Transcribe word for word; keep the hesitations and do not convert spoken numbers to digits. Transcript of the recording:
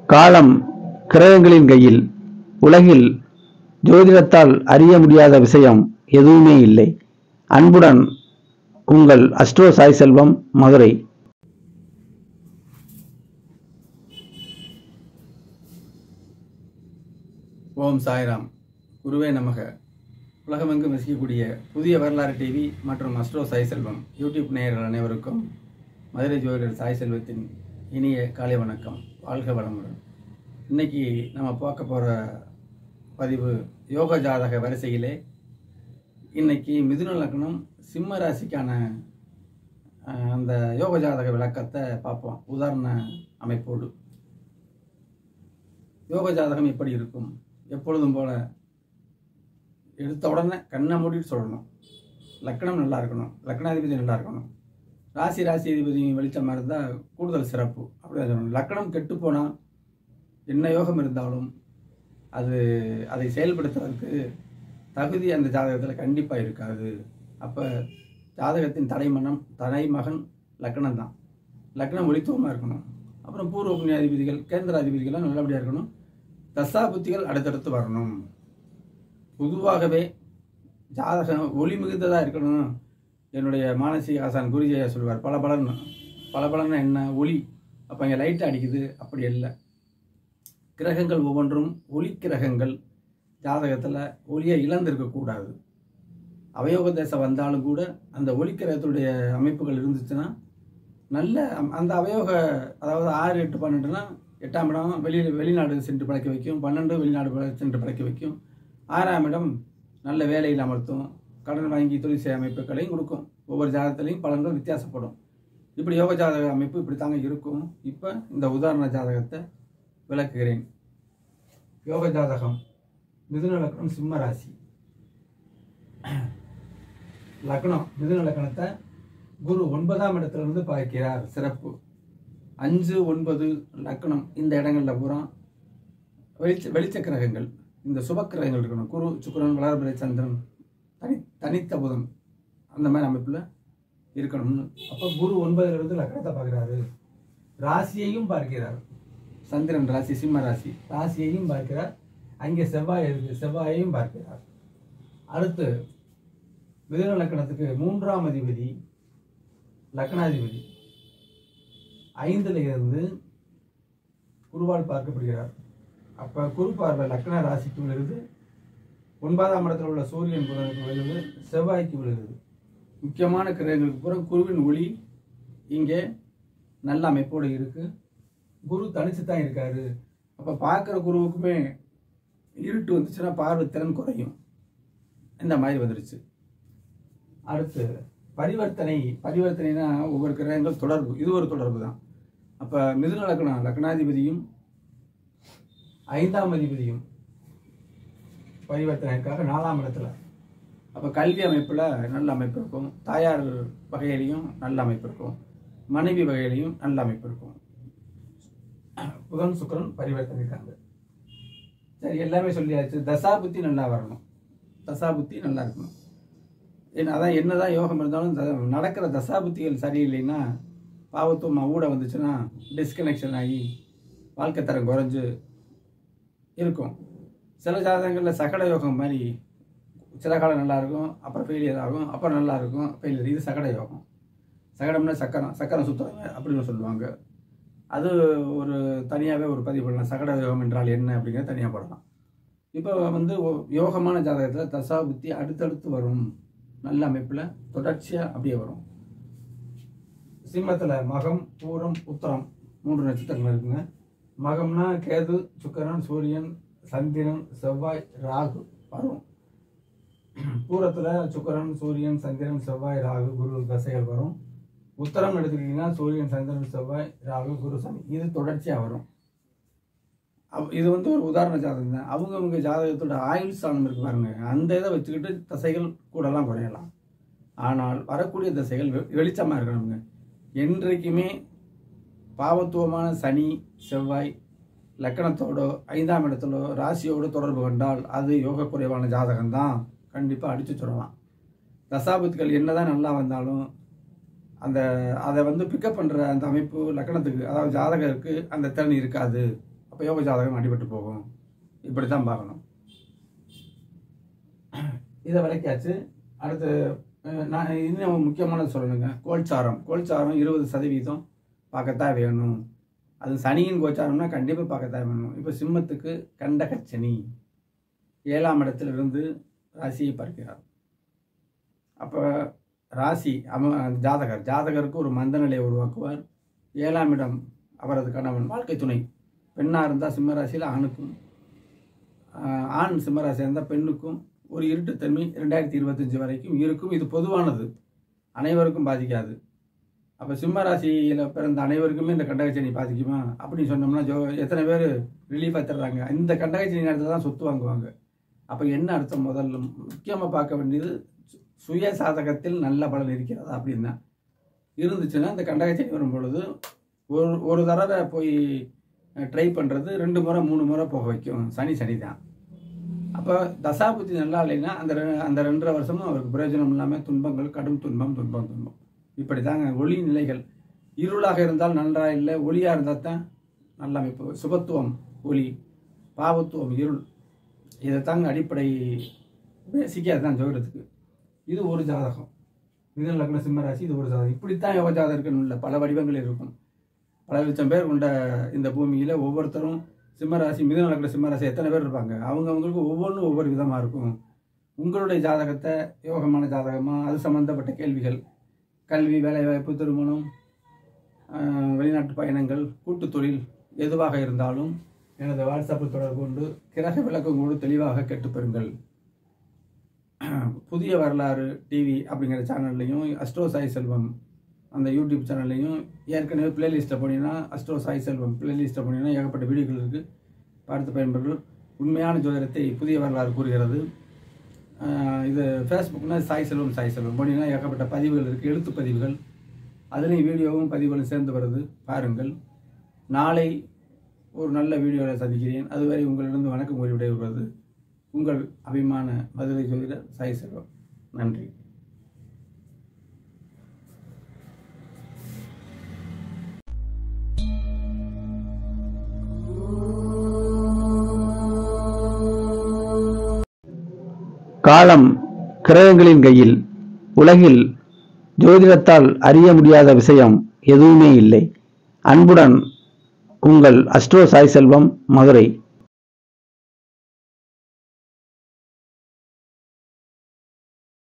காலம் கிரகங்களின் கையில். உலகில் ஜோதிடத்தால் அறிய முடியாத விஷயம் எதுவுமே இல்லை. அன்புடன் உங்கள் அஸ்ட்ரோ சாய் செல்வம், மதுரை. ஓம் சாய்ராம். குருவே நமக. உலகமெங்கும் வசிக்கக்கூடிய புதிய வரலாறு டிவி மற்றும் அஸ்ட்ரோ சாய் செல்வம் யூடியூப் நேயர்கள் அனைவருக்கும் மதுரை ஜோதிடர் சாய் செல்வத்தின் இனிய காலை வணக்கம். வாழ்க வளமுடன். இன்னைக்கு நம்ம பார்க்க போகிற பதிவு யோக ஜாதக வரிசையிலே இன்னைக்கு மிதுன லக்னம் சிம்ம ராசிக்கான அந்த யோக ஜாதக விளக்கத்தை பார்ப்போம். உதாரண அமைப்போடு யோக ஜாதகம் எப்படி இருக்கும்? எப்பொழுதும் போல எடுத்த உடனே கண்ணை மூடிட்டு சொல்லணும். லக்னம் நல்லா இருக்கணும், லக்னாதிபதி நல்லா இருக்கணும், ராசி ராசி அதிபதி வெளிச்சமாக இருந்தால் கூடுதல் சிறப்பு அப்படிதான் சொல்லணும். லக்னம் கெட்டு போனால் என்ன யோகம் இருந்தாலும் அது அதை செயல்படுத்துவதற்கு தகுதி அந்த ஜாதகத்தில் கண்டிப்பாக இருக்காது. அப்போ ஜாதகத்தின் தலைமனம் தலைமகன் லக்னம் தான். லக்னம் ஒளித்துவமாக இருக்கணும். அப்புறம் பூர்வ புண்ணியாதிபதிகள் கேந்திர அதிபதிகள்லாம் நல்லபடியாக இருக்கணும். தசா புத்திகள் அடுத்தடுத்து வரணும். பொதுவாகவே ஜாதகம் ஒளி மிகுந்ததாக இருக்கணும். என்னுடைய மானசீக ஆசான் குருஜியா சொல்வார், பல பலன்னு பல பலன்னு என்ன ஒளி. அப்போ இங்கே லைட் அடிக்குது, அப்படி இல்லை. கிரகங்கள் ஒவ்வொன்றும் ஒளி கிரகங்கள். ஜாதகத்தில் ஒளியை இழந்திருக்கக்கூடாது. அவயோக தேசம் வந்தாலும் கூட அந்த ஒளி கிரகத்துடைய அமைப்புகள் இருந்துச்சுன்னா நல்ல அந்த அவயோக, அதாவது ஆறு எட்டு பன்னெண்டுனா எட்டாம் இடம் வெளியில் வெளிநாடு சென்று படைக்க வைக்கும், பன்னெண்டு வெளிநாடு சென்று படைக்க வைக்கும். ஆறாம் இடம் நல்ல வேலையில் அமர்த்தும், கடன் வாங்கி தொழில் செய்ய அமைப்புகளையும் கொடுக்கும். ஒவ்வொரு ஜாதகத்திலையும் பலன்கள் வித்தியாசப்படும். இப்படி யோக ஜாதக அமைப்பு இப்படி தாங்க இருக்கும். இப்போ இந்த உதாரண ஜாதகத்தை விளக்குகிறேன். யோக ஜாதகம் மிதுன லக்னம் சிம்ம ராசி. லக்னம் மிதுன லக்னத்தை குரு ஒன்பதாம் இடத்திலிருந்து பார்க்கிறார். சிறப்பு. அஞ்சு ஒன்பது லக்னம் இந்த இடங்களில் பூரா வெளிச்ச வெளிச்ச கிரகங்கள், இந்த சுப கிரகங்கள் இருக்கணும். குரு சுக்கிரன் வளர்பிறை சந்திரன் தனி தனித்த புதன் அந்த மாதிரி அமைப்பில் இருக்கணும்னு. அப்போ குரு ஒன்பதுலேருந்து லக்னத்தை பார்க்குறாரு. ராசியையும் பார்க்கிறார். சந்திரன் ராசி சிம்ம ராசி, ராசியையும் பார்க்கிறார். அங்கே செவ்வாய் இருக்கு, செவ்வாயையும் பார்க்கிறார். அடுத்து மிதுன லக்னத்துக்கு மூன்றாம் அதிபதி லக்னாதிபதி ஐந்துல இருந்து குருவால் பார்க்கப்படுகிறார். அப்போ குரு பார்வை லக்ன ராசிக்கு விழுது, ஒன்பதாம் இடத்துல உள்ள சூரியன் புதனுக்கு விழுது, செவ்வாய்க்கு விழுது. முக்கியமான கிரகங்களுக்கு பூரா குருவின் ஒளி இங்கே நல்ல அமைப்போடு இருக்கு. குரு தனிச்சு தான் இருக்காரு. அப்போ பார்க்குற குருவுக்குமே இருட்டு வந்துச்சுன்னா பார்வை திறன் குறையும். இந்த மாதிரி வந்துருச்சு. அடுத்து பரிவர்த்தனை. பரிவர்த்தனைனா ஒவ்வொரு கிரகங்கள் தொடர்பு, இது ஒரு தொடர்பு தான். அப்போ மிதுன லக்னம் லக்னாதிபதியும் ஐந்தாம் அதிபதியும் பரிவர்த்தனைக்காக நாலாம் இடத்துல. அப்போ கல்வி அமைப்பில் நல்ல அமைப்பு இருக்கும், தாயார் வகையிலையும் நல்ல அமைப்பு இருக்கும், மனைவி வகையிலையும் நல்ல அமைப்பு இருக்கும். புதன் சுக்கிரன் பரிவர்த்தனைக்காங்க. சரி, எல்லாமே சொல்லியாச்சு. தசாபுத்தி நல்லா வரணும், தசாபுத்தி நல்லா இருக்கணும். ஏன்னா அதான் என்னதான் யோகம் இருந்தாலும் நடக்கிற தசாபுத்திகள் சரியில்லைன்னா பாவத்துவம் ஊட வந்துச்சுன்னா டிஸ்கனெக்ஷன் ஆகி வாழ்க்கை தரம் குறைஞ்சு இருக்கும். சில ஜாதகங்களில் சகட யோகம் மாதிரி சில காலம் நல்லா இருக்கும், அப்புறம் ஃபெயிலியர் ஆகும், அப்புறம் நல்லா இருக்கும், ஃபெயிலியர். இது சகட யோகம். சகடம்னா சக்கரம், சக்கரம் சுற்றுவாங்க அப்படின்னு சொல்லுவாங்க. அது ஒரு தனியாகவே ஒரு பதிவு பண்ணலாம். சகட யோகம் என்றால் என்ன அப்படிங்கிறத தனியாக போடலாம். இப்போ வந்து யோகமான ஜாதகத்தில் தசாபுத்தி அடுத்தடுத்து வரும், நல்ல அமைப்பில் தொடர்ச்சியாக அப்படியே வரும். சிம்மத்தில் மகம் பூரம் உத்தரம் மூன்று நட்சத்திரங்கள் இருக்குங்க. மகம்னா கேது சுக்கிரன் சூரியன் சந்திரன் செவ்வாய் ராகு வரும். பூரத்தில் சுக்கிரன் சூரியன் சந்திரன் செவ்வாய் ராகு குரு தசைகள் வரும். உத்தரம் எடுத்துக்கிட்டிங்கன்னா சூரியன் சந்திரன் செவ்வாய் ராகு குரு சனி, இது தொடர்ச்சியாக வரும். இது வந்து ஒரு உதாரண ஜாதகம் தான். அவங்கவுங்க ஜாதகத்தோட ஆயுள் ஸ்தானம் இருக்கு பாருங்க, அந்த இதை வச்சுக்கிட்டு தசைகள் கூடலாம் குறையலாம். ஆனால் வரக்கூடிய தசைகள் வெளிச்சமாக இருக்கணுங்க. என்றைக்குமே பாவத்துவமான சனி செவ்வாய் லக்கணத்தோட ஐந்தாம் இடத்தோட ராசியோடு தொடர்பு கொண்டால் அது யோக குறைவான ஜாதகம்தான். கண்டிப்பாக அடித்து சொல்லலாம். தசாபுத்திகள் என்னதான் நல்லா வந்தாலும் அந்த அதை வந்து பிக்கப் பண்ணுற அந்த அமைப்பு லக்கணத்துக்கு, அதாவது ஜாதகருக்கு அந்த திறன் இருக்காது. அப்போ யோக ஜாதகம் அடிபட்டு போகும். இப்படி தான் பார்க்கணும். இதை விளக்கியாச்சு. அடுத்து நான் இன்னும் முக்கியமானது சொல்லணுங்க. கோல்சாரம் கோல்சாரம் இருபது சதவீதம் பார்க்கத்தான் வேணும். அது சனியின் கோச்சாரம்னா கண்டிப்பாக பார்க்கத்தான் வேணும். இப்போ சிம்மத்துக்கு கண்டகச்சனி ஏழாம் இடத்துல இருந்து ராசியை பார்க்கிறார். அப்போ ராசி அவ ஜாதகர் ஜாதகருக்கு ஒரு மந்த நிலையை உருவாக்குவார். ஏழாம் இடம் அவரது கணவன், வாழ்க்கை துணை. பெண்ணாக இருந்தால் சிம்மராசியில் ஆணுக்கும், ஆண் சிம்மராசியாக இருந்தால் பெண்ணுக்கும் ஒரு இருட்டுத்தன்மை ரெண்டாயிரத்தி இருபத்தஞ்சி வரைக்கும் இருக்கும். இது பொதுவானது, அனைவருக்கும் பாதிக்காது. அப்போ சிம்மராசியில் பிறந்த அனைவருக்குமே இந்த கண்டகச்சனி பாதிக்குமா அப்படின்னு சொன்னோம்னா ஜோ எத்தனை பேர் ரிலீஃபாக தர்றாங்க. இந்த கண்டகச்சனி நேரத்தில் தான் சொத்து வாங்குவாங்க. அப்போ என்ன அர்த்தம்? முதல்ல முக்கியமாக பார்க்க வேண்டியது சுய சாதகத்தில் நல்ல பலன் இருக்கிறதா அப்படின்னா இருந்துச்சுன்னா இந்த கண்டகச்சனி வரும் பொழுது ஒரு ஒரு தடவை போய் ட்ரை பண்ணுறது ரெண்டு முறை மூணு முறை போக வைக்கும். சனி சனி தான். அப்போ தசாபுத்தி நல்லா இல்லைன்னா அந்த அந்த ரெண்டரை வருஷமும் அவருக்கு பிரயோஜனம் இல்லாமல் துன்பங்கள், கடும் துன்பம் துன்பம் துன்பம் இப்படி தாங்க. ஒளி நிலைகள் இருளாக இருந்தால் நன்றாக இல்லை, ஒளியாக இருந்தால் தான் நல்ல அமைப்பு. சுபத்துவம் ஒளி, பாவத்துவம் இருள். இதை தாங்க அடிப்படை பேசிக்காக தான் ஜோதிடத்துக்கு. இது ஒரு ஜாதகம். மிதுன லக்ன சிம்மராசி இது ஒரு ஜாதகம். இப்படித்தான் யோக ஜாதகம் இருக்குன்னு இல்லை, பல வடிவங்கள் இருக்கும். பல லட்சம் பேர் கொண்ட இந்த பூமியில் ஒவ்வொருத்தரும் சிம்மராசி, மிதுன லக்ன சிம்மராசி எத்தனை பேர் இருப்பாங்க. அவங்கவுங்களுக்கு ஒவ்வொன்றும் ஒவ்வொரு விதமாக இருக்கும். உங்களுடைய ஜாதகத்தை யோகமான ஜாதகமாக, அது சம்மந்தப்பட்ட கேள்விகள், கல்வி, வேலைவாய்ப்பு, திருமணம், வெளிநாட்டு பயணங்கள், கூட்டு தொழில் எதுவாக இருந்தாலும் எனது வாட்ஸ்அப்பில் தொடர்பு கொண்டு கிரக விளக்கம் கொண்டு தெளிவாக கேட்டுப்பெறுங்கள். புதிய வரலாறு டிவி அப்படிங்கிற சேனல்லையும், அஸ்ட்ரோ சாய் செல்வம் அந்த யூடியூப் சேனல்லையும் ஏற்கனவே பிளேலிஸ்ட்டை போனீங்கன்னா அஸ்ட்ரோ சாய் செல்வம் பிளேலிஸ்ட்டை போனீங்கன்னா ஏகப்பட்ட வீடியோக்கள் இருக்குது. பார்த்து பயன்பெறுங்கள். உண்மையான ஜோதிடத்தை புதிய வரலாறு கூறுகிறது. இது ஃபேஸ்புக்னா சாய் செல்வம் சாய் செல்வம் போனீங்கன்னா ஏகப்பட்ட பதிவுகள் இருக்குது, எழுத்து பதிவுகள். அதுலேயும் வீடியோவும் பதிவுகளும் சேர்ந்து வருது, பாருங்கள். நாளை ஒரு நல்ல வீடியோவில் சந்திக்கிறேன். அதுவரை உங்களிடம் வணக்கம் கூறி விடைபெறுவது உங்கள் அபிமான மதுரை ஜோதிடர் சாய் செல்வம். நன்றி. காலம் கிரகங்களின் கையில். உலகில் ஜோதிடத்தால் அறிய முடியாத விஷயம் எதுவுமே இல்லை. அன்புடன் உங்கள் அஸ்ட்ரோ சாய் செல்வம், மதுரை.